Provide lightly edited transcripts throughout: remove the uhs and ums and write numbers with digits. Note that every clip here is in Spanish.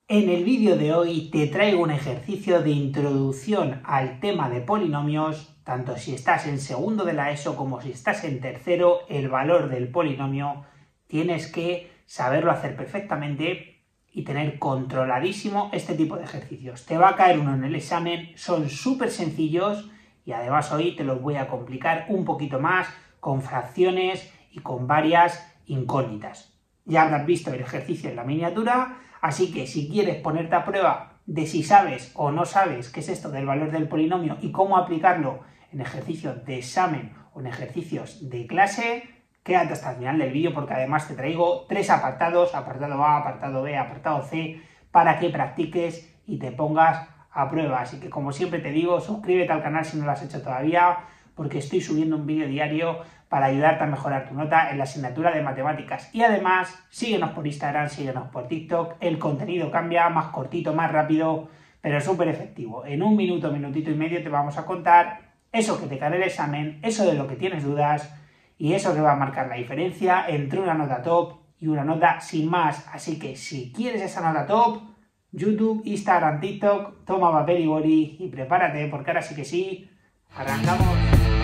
En el vídeo de hoy te traigo un ejercicio de introducción al tema de polinomios, tanto si estás en segundo de la ESO como si estás en tercero, el valor del polinomio tienes que saberlo hacer perfectamente y tener controladísimo este tipo de ejercicios. Te va a caer uno en el examen, son súper sencillos y además hoy te los voy a complicar un poquito más con fracciones y con varias incógnitas. Ya habrás visto el ejercicio en la miniatura, así que si quieres ponerte a prueba de si sabes o no sabes qué es esto del valor del polinomio y cómo aplicarlo en ejercicios de examen o en ejercicios de clase, quédate hasta el final del vídeo porque además te traigo 3 apartados, apartado A, apartado B, apartado C, para que practiques y te pongas a prueba. Así que como siempre te digo, suscríbete al canal si no lo has hecho todavía, porque estoy subiendo un vídeo diario para ayudarte a mejorar tu nota en la asignatura de matemáticas. Y además, síguenos por Instagram, síguenos por TikTok, el contenido cambia, más cortito, más rápido, pero súper efectivo. En un minuto, minutito y medio te vamos a contar eso que te cae en el examen, eso de lo que tienes dudas y eso que va a marcar la diferencia entre una nota top y una nota sin más. Así que si quieres esa nota top, YouTube, Instagram, TikTok, toma papel y boli y prepárate porque ahora sí que sí, arrancamos.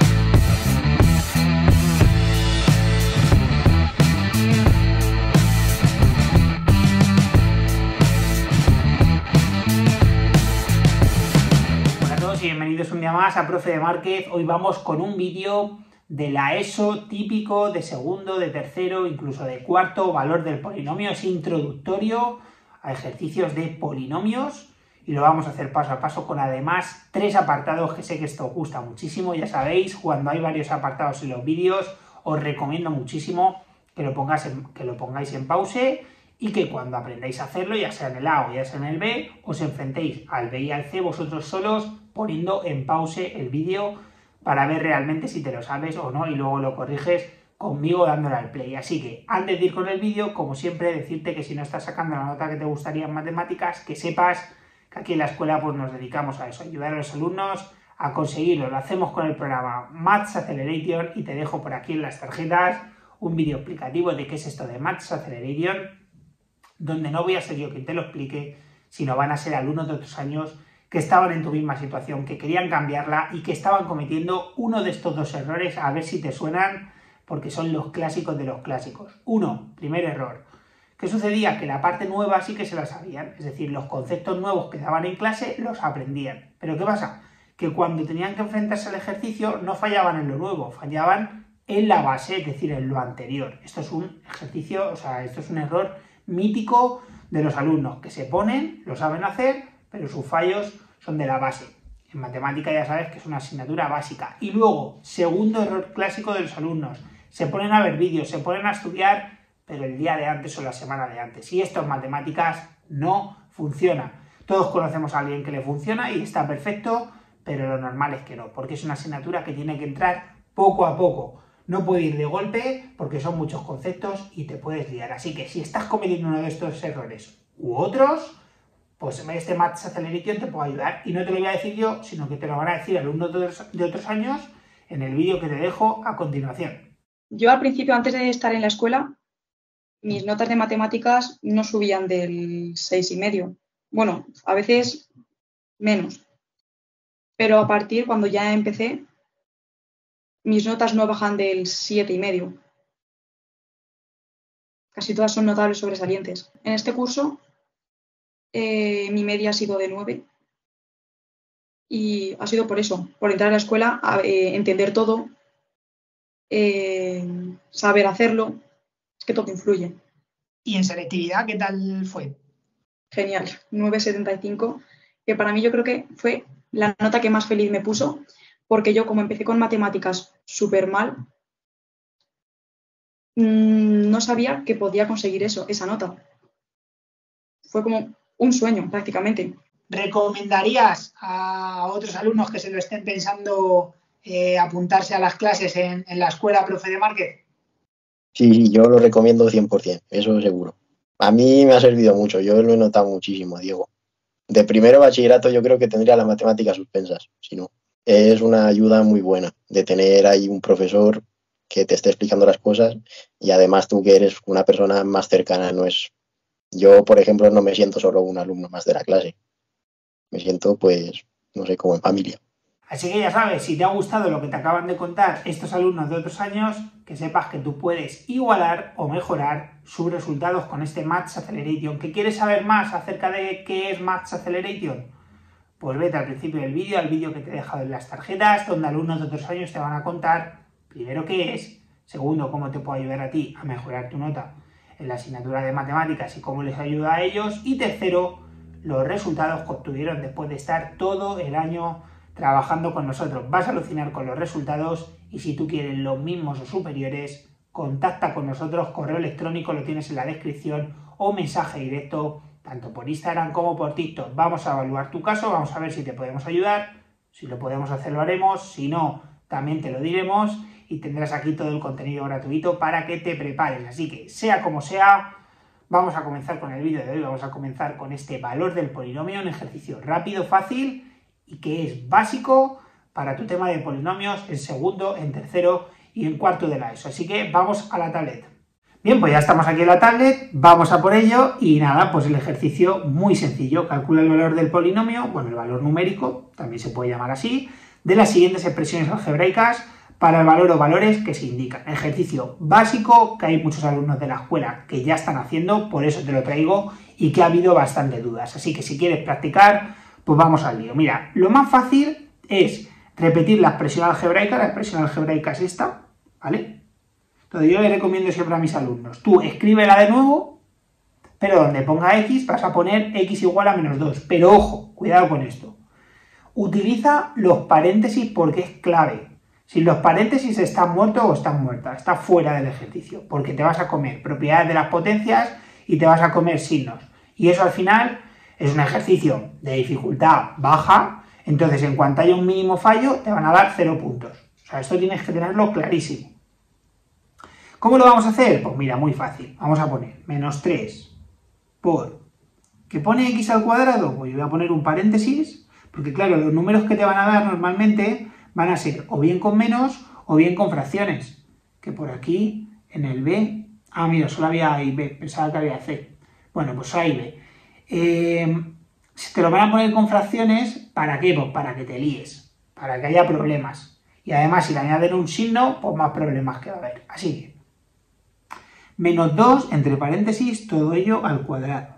Hola a todos y bienvenidos un día más a Profe de Márquez. Hoy vamos con un vídeo de la ESO típico de segundo, de tercero, incluso de cuarto, valor del polinomio. Es introductorio a ejercicios de polinomios y lo vamos a hacer paso a paso con además 3 apartados que sé que esto os gusta muchísimo. Ya sabéis, cuando hay varios apartados en los vídeos os recomiendo muchísimo que lo pongáis en pause y que cuando aprendáis a hacerlo, ya sea en el A o ya sea en el B, os enfrentéis al B y al C vosotros solos poniendo en pause el vídeo para ver realmente si te lo sabes o no y luego lo corriges conmigo dándole al play. Así que antes de ir con el vídeo, como siempre, decirte que si no estás sacando la nota que te gustaría en matemáticas, que sepas que aquí en la escuela pues nos dedicamos a eso, a ayudar a los alumnos a conseguirlo. Lo hacemos con el programa Maths Acceleration y te dejo por aquí en las tarjetas un vídeo explicativo de qué es esto de Maths Acceleration, donde no voy a ser yo quien te lo explique, sino van a ser alumnos de otros años que estaban en tu misma situación, que querían cambiarla y que estaban cometiendo uno de estos 2 errores, a ver si te suenan, porque son los clásicos de los clásicos. Primer error. ¿Qué sucedía? Que la parte nueva sí que se la sabían, es decir, los conceptos nuevos que daban en clase los aprendían. ¿Pero qué pasa? Que cuando tenían que enfrentarse al ejercicio no fallaban en lo nuevo, fallaban en la base, es decir, en lo anterior. Esto es un ejercicio, esto es un error mítico de los alumnos, que se ponen, lo saben hacer, pero sus fallos son de la base. En matemática ya sabes que es una asignatura básica. Y luego, segundo error clásico de los alumnos, se ponen a ver vídeos, se ponen a estudiar, pero el día de antes o la semana de antes. Y esto en matemáticas no funciona. Todos conocemos a alguien que le funciona y está perfecto, pero lo normal es que no, porque es una asignatura que tiene que entrar poco a poco. No puede ir de golpe porque son muchos conceptos y te puedes liar. Así que si estás cometiendo uno de estos errores u otros, pues este Maths Acceleration te puede ayudar. Y no te lo voy a decir yo, sino que te lo van a decir alumnos de otros años en el vídeo que te dejo a continuación. Yo al principio, antes de estar en la escuela, mis notas de matemáticas no subían del 6,5. Bueno, a veces menos. Pero a partir, cuando ya empecé, mis notas no bajan del 7,5. Casi todas son notables sobresalientes. En este curso, mi media ha sido de 9. Y ha sido por eso, por entrar a la escuela, entender todo, saber hacerlo. Es que todo influye. ¿Y en selectividad qué tal fue? Genial, 9,75, que para mí yo creo que fue la nota que más feliz me puso, porque yo, como empecé con matemáticas súper mal, no sabía que podía conseguir esa nota. Fue como un sueño prácticamente. ¿Recomendarías a otros alumnos que se lo estén pensando apuntarse a las clases en la escuela Profe de Márquez? Sí, yo lo recomiendo 100%, eso seguro. A mí me ha servido mucho, yo lo he notado muchísimo, Diego. De primero bachillerato yo creo que tendría las matemáticas suspensas, si no. Es una ayuda muy buena de tener ahí un profesor que te esté explicando las cosas y además tú que eres una persona más cercana, no es Yo, por ejemplo, no me siento solo un alumno más de la clase. Me siento, pues, no sé, como en familia. Así que ya sabes, si te ha gustado lo que te acaban de contar estos alumnos de otros años, que sepas que tú puedes igualar o mejorar sus resultados con este Maths Acceleration. ¿Que quieres saber más acerca de qué es Maths Acceleration? Pues vete al principio del vídeo, al vídeo que te he dejado en las tarjetas, donde alumnos de otros años te van a contar, primero, qué es, segundo, cómo te puede ayudar a ti a mejorar tu nota en la asignatura de matemáticas y cómo les ayuda a ellos, y tercero, los resultados que obtuvieron después de estar todo el año trabajando con nosotros. Vas a alucinar con los resultados y si tú quieres los mismos o superiores, contacta con nosotros, correo electrónico lo tienes en la descripción o mensaje directo tanto por Instagram como por TikTok. Vamos a evaluar tu caso, vamos a ver si te podemos ayudar, si lo podemos hacer lo haremos, si no también te lo diremos y tendrás aquí todo el contenido gratuito para que te prepares. Así que sea como sea, vamos a comenzar con el vídeo de hoy, vamos a comenzar con este valor del polinomio, un ejercicio rápido, fácil y que es básico para tu tema de polinomios en segundo, en tercero y en cuarto de la ESO. Así que vamos a la tableta. Bien, pues ya estamos aquí en la tablet, vamos a por ello y nada, pues el ejercicio muy sencillo. Calcula el valor del polinomio, bueno, el valor numérico, también se puede llamar así, de las siguientes expresiones algebraicas para el valor o valores que se indican. Ejercicio básico que hay muchos alumnos de la escuela que ya están haciendo, por eso te lo traigo y que ha habido bastante dudas. Así que si quieres practicar, pues vamos al lío. Mira, lo más fácil es repetir la expresión algebraica es esta, ¿vale? Entonces yo le recomiendo siempre a mis alumnos, tú escríbela de nuevo, pero donde ponga x vas a poner x igual a menos 2. Pero ojo, cuidado con esto. Utiliza los paréntesis porque es clave. Si los paréntesis están muertos o están muertas, está fuera del ejercicio, porque te vas a comer propiedades de las potencias y te vas a comer signos. Y eso al final es un ejercicio de dificultad baja, entonces en cuanto haya un mínimo fallo te van a dar 0 puntos. O sea, esto tienes que tenerlo clarísimo. ¿Cómo lo vamos a hacer? Pues mira, muy fácil. Vamos a poner menos 3 por... ¿Qué pone x al cuadrado? Pues yo voy a poner un paréntesis, porque claro, los números que te van a dar normalmente van a ser o bien con menos o bien con fracciones. Que por aquí, en el B... Ah, mira, solo había A y B, pensaba que había C. Bueno, pues A y B. Si te lo van a poner con fracciones, ¿para qué? Pues para que te líes, para que haya problemas. Y además, si le añaden un signo, pues más problemas que va a haber. Así que, menos 2, entre paréntesis, todo ello al cuadrado,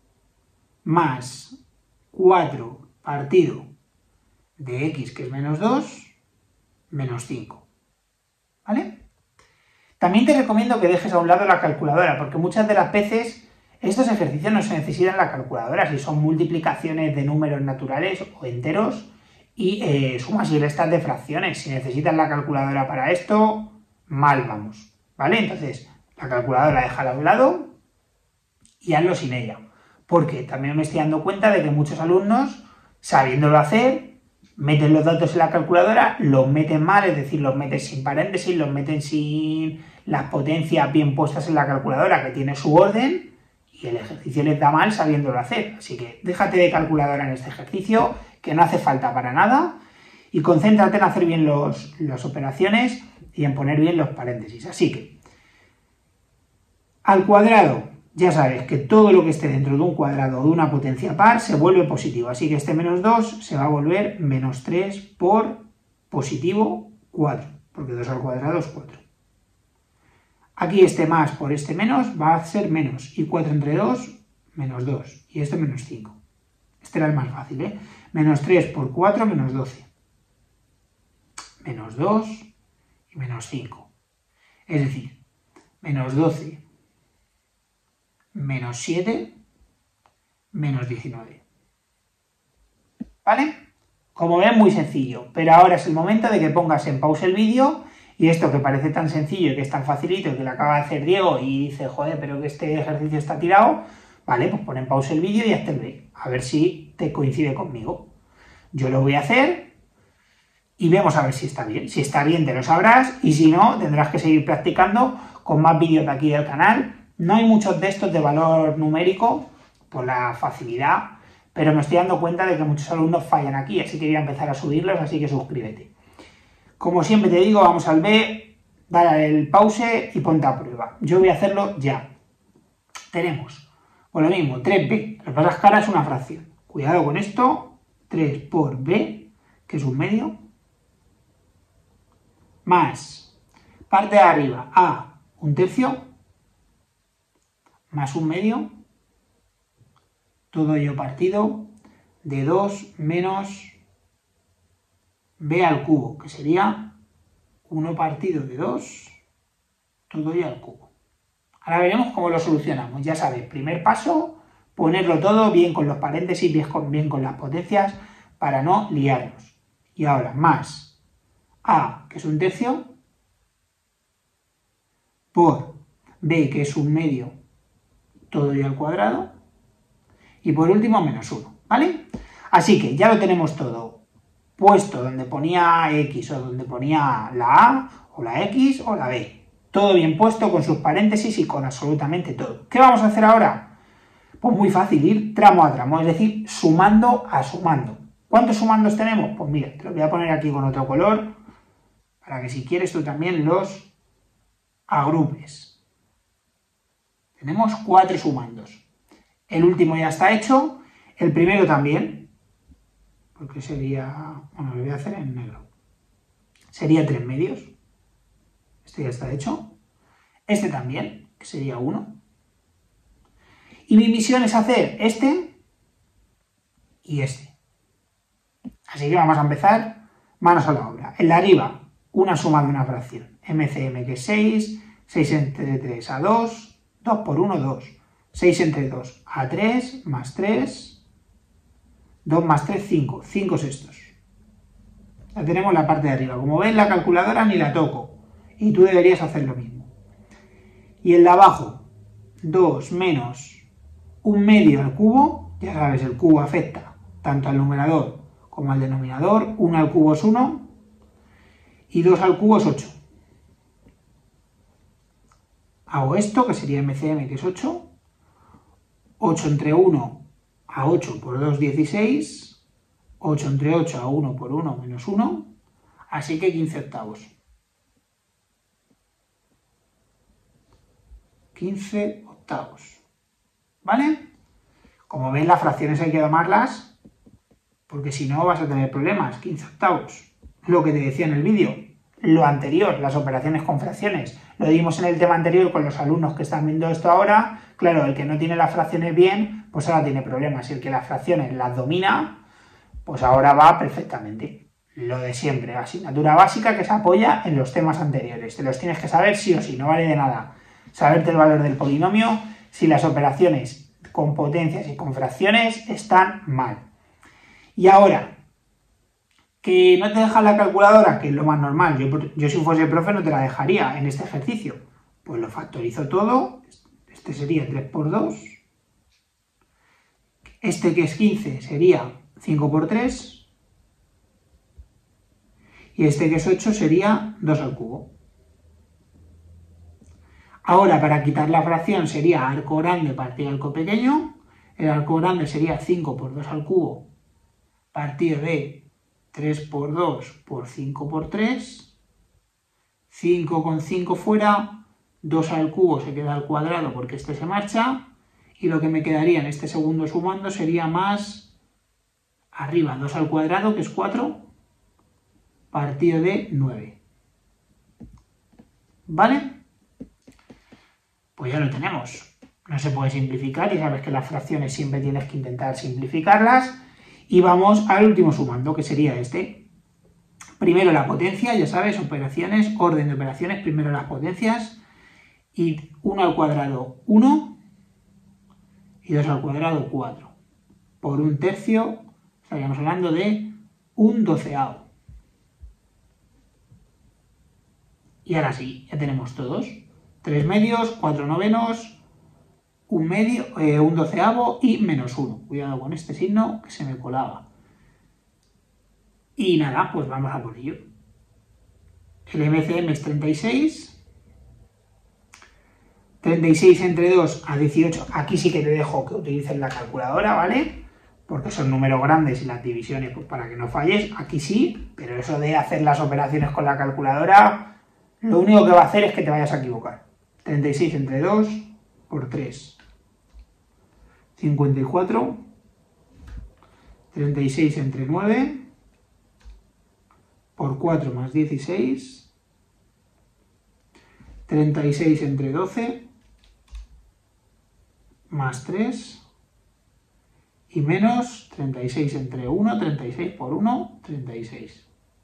más 4 partido de x, que es menos 2, menos 5. ¿Vale? También te recomiendo que dejes a un lado la calculadora, porque muchas de las veces estos ejercicios no se necesitan la calculadora, si son multiplicaciones de números naturales o enteros y sumas y restas de fracciones. Si necesitas la calculadora para esto, mal vamos, ¿vale? Entonces, la calculadora déjala a un lado y hazlo sin ella, porque también me estoy dando cuenta de que muchos alumnos, sabiéndolo hacer, meten los datos en la calculadora, los meten mal, es decir, los meten sin paréntesis, los meten sin las potencias bien puestas en la calculadora, que tiene su orden, y el ejercicio les da mal sabiéndolo hacer. Así que déjate de calculadora en este ejercicio, que no hace falta para nada, y concéntrate en hacer bien las operaciones y en poner bien los paréntesis. Así que, al cuadrado, ya sabes que todo lo que esté dentro de un cuadrado o de una potencia par se vuelve positivo. Así que este menos 2 se va a volver menos 3 por positivo 4, porque 2 al cuadrado es 4. Aquí este más por este menos va a ser menos, y 4 entre 2, menos 2, y este menos 5. Este era el más fácil, ¿eh? Menos 3 por 4, menos 12. Menos 2 y menos 5. Es decir, menos 12 menos 7, menos 19. ¿Vale? Como ven, muy sencillo, pero ahora es el momento de que pongas en pausa el vídeo y esto que parece tan sencillo y que es tan facilito que lo acaba de hacer Diego y dice, joder, pero que este ejercicio está tirado, vale, pues pon en pausa el vídeo y hazte el B, a ver si te coincide conmigo. Yo lo voy a hacer y vemos a ver si está bien. Si está bien te lo sabrás y si no tendrás que seguir practicando con más vídeos de aquí del canal. No hay muchos de estos de valor numérico por la facilidad, pero me estoy dando cuenta de que muchos alumnos fallan aquí, así que voy a empezar a subirlos, así que suscríbete. Como siempre te digo, vamos al B, dale el pause y ponte a prueba. Yo voy a hacerlo ya. Tenemos Pues lo mismo, 3b. Lo que pasa es que ahora es una fracción. Cuidado con esto. 3 por b, que es un medio, más parte de arriba, a, un tercio, más un medio, todo ello partido de 2 menos b al cubo, que sería 1 partido de 2, todo ello al cubo. Ahora veremos cómo lo solucionamos. Ya sabéis, primer paso, ponerlo todo bien con los paréntesis, bien con las potencias, para no liarnos. Y ahora, más a, que es un tercio, por b, que es un medio, todo ello al cuadrado, y por último, menos 1, ¿vale? Así que ya lo tenemos todo puesto donde ponía X o donde ponía la A, o la X o la B. Todo bien puesto con sus paréntesis y con absolutamente todo. ¿Qué vamos a hacer ahora? Pues muy fácil, ir tramo a tramo, es decir, sumando a sumando. ¿Cuántos sumandos tenemos? Pues mira, te lo voy a poner aquí con otro color, para que si quieres tú también los agrupes. Tenemos 4 sumandos. El último ya está hecho, el primero también, porque sería, bueno, lo voy a hacer en negro. Sería 3 medios. Este ya está hecho. Este también, que sería 1. Y mi misión es hacer este y este. Así que vamos a empezar manos a la obra. En la arriba, una suma de una fracción. MCM, que es 6, 6 entre 3 a 2, 2 por 1, 2. 6 entre 2 a 3, más 3, 2 más 3, 5. 5 sextos. Ya tenemos la parte de arriba. Como ves, la calculadora ni la toco. Y tú deberías hacer lo mismo. Y en la abajo, 2 menos un medio al cubo. Ya sabes, el cubo afecta tanto al numerador como al denominador. 1 al cubo es 1 y 2 al cubo es 8. Hago esto, que sería MCM, que es 8. 8 entre 1 a 8 por 2, 16. 8 entre 8 a 1 por 1 menos 1. Así que 15 octavos. 15 octavos. ¿Vale? Como ven, las fracciones hay que tomarlas, porque si no vas a tener problemas. 15 octavos. Lo que te decía en el vídeo. Lo anterior, las operaciones con fracciones. Lo dimos en el tema anterior con los alumnos que están viendo esto ahora. Claro, el que no tiene las fracciones bien, pues ahora tiene problemas. Y el que las fracciones las domina, pues ahora va perfectamente. Lo de siempre, asignatura básica que se apoya en los temas anteriores. Te los tienes que saber sí o sí, no vale de nada saberte el valor del polinomio si las operaciones con potencias y con fracciones están mal. Y ahora, que no te deja la calculadora, que es lo más normal, yo si fuese profe no te la dejaría en este ejercicio, pues lo factorizo todo. Este sería 3 por 2, este que es 15 sería 5 por 3, y este que es 8 sería 2 al cubo. Ahora, para quitar la fracción sería arco grande partido arco pequeño. El arco grande sería 5 por 2 al cubo partido de 3 por 2 por 5 por 3. 5 con 5 fuera, 2 al cubo se queda al cuadrado porque este se marcha. Y lo que me quedaría en este segundo sumando sería más arriba, 2 al cuadrado, que es 4, partido de 9. ¿Vale? Pues ya lo tenemos. No se puede simplificar y sabes que las fracciones siempre tienes que intentar simplificarlas. Y vamos al último sumando, que sería este. Primero la potencia, ya sabes, operaciones, orden de operaciones, primero las potencias. Y 1 al cuadrado 1 y 2 al cuadrado 4. Por un tercio estaríamos hablando de un doceavo. Y ahora sí, ya tenemos todos. 3 medios, 4 novenos, un medio, un doceavo y menos 1. Cuidado con este signo que se me colaba. Y nada, pues vamos a por ello. El MCM es 36. 36 entre 2 a 18. Aquí sí que te dejo que utilices la calculadora, ¿vale? Porque son números grandes y las divisiones, pues para que no falles. Aquí sí, pero eso de hacer las operaciones con la calculadora, lo único que va a hacer es que te vayas a equivocar. 36 entre 2 por 3. 54, 36 entre 9, por 4 más 16, 36 entre 12, más 3, y menos 36 entre 1, 36 por 1, 36.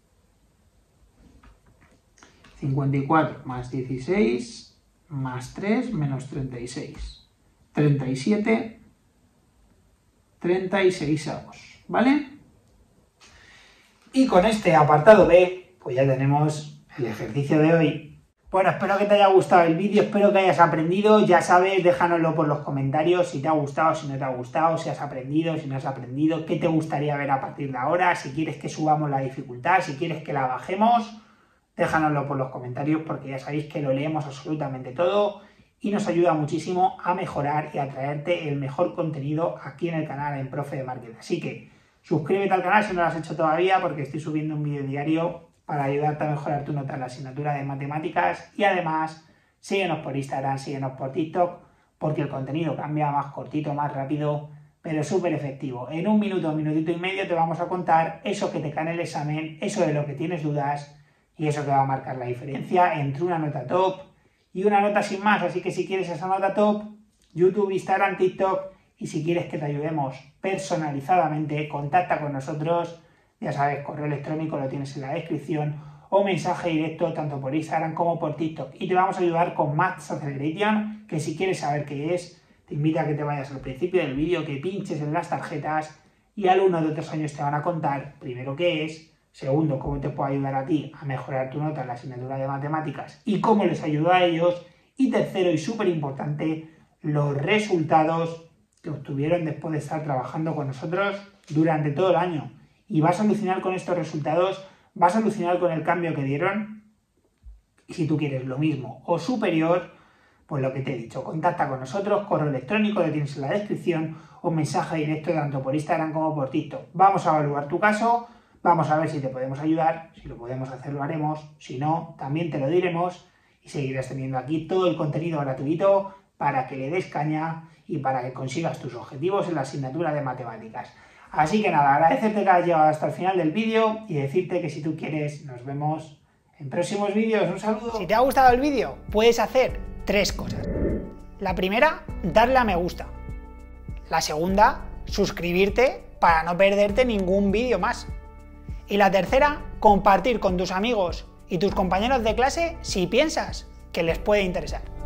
54 más 16, más 3, menos 36. 37, 36avos, ¿vale? Y con este apartado B, pues ya tenemos el ejercicio de hoy. Bueno, espero que te haya gustado el vídeo, espero que hayas aprendido. Ya sabes, déjanoslo por los comentarios si te ha gustado, si no te ha gustado, si has aprendido, si no has aprendido, qué te gustaría ver a partir de ahora, si quieres que subamos la dificultad, si quieres que la bajemos, déjanoslo por los comentarios porque ya sabéis que lo leemos absolutamente todo y nos ayuda muchísimo a mejorar y a traerte el mejor contenido aquí en el canal en Profe de Marketing. Así que suscríbete al canal si no lo has hecho todavía porque estoy subiendo un vídeo diario para ayudarte a mejorar tu nota en la asignatura de matemáticas y además síguenos por Instagram, síguenos por TikTok porque el contenido cambia más cortito, más rápido, pero súper efectivo. En un minuto, minutito y medio te vamos a contar eso que te cae en el examen, eso de lo que tienes dudas y eso que va a marcar la diferencia entre una nota top y una nota sin más. Así que si quieres esa nota top, YouTube, Instagram, TikTok y si quieres que te ayudemos personalizadamente, contacta con nosotros. Ya sabes, correo electrónico lo tienes en la descripción o mensaje directo tanto por Instagram como por TikTok. Y te vamos a ayudar con Maths Acceleration, que si quieres saber qué es, te invito a que te vayas al principio del vídeo, que pinches en las tarjetas y alumnos de otros años te van a contar, primero, qué es, segundo, cómo te puede ayudar a ti a mejorar tu nota en la asignatura de matemáticas y cómo les ayuda a ellos, y tercero y súper importante, los resultados que obtuvieron después de estar trabajando con nosotros durante todo el año. Y vas a alucinar con estos resultados, vas a alucinar con el cambio que dieron. Y si tú quieres lo mismo o superior, pues lo que te he dicho, contacta con nosotros, correo electrónico lo tienes en la descripción o mensaje directo tanto por Instagram como por TikTok. Vamos a evaluar tu caso, vamos a ver si te podemos ayudar, si lo podemos hacer lo haremos, si no, también te lo diremos y seguirás teniendo aquí todo el contenido gratuito para que le des caña y para que consigas tus objetivos en la asignatura de matemáticas. Así que nada, agradecerte que hayas llegado hasta el final del vídeo y decirte que si tú quieres nos vemos en próximos vídeos. Un saludo. Si te ha gustado el vídeo, puedes hacer 3 cosas. La primera, darle a me gusta. La segunda, suscribirte para no perderte ningún vídeo más. Y la tercera, compartir con tus amigos y tus compañeros de clase si piensas que les puede interesar.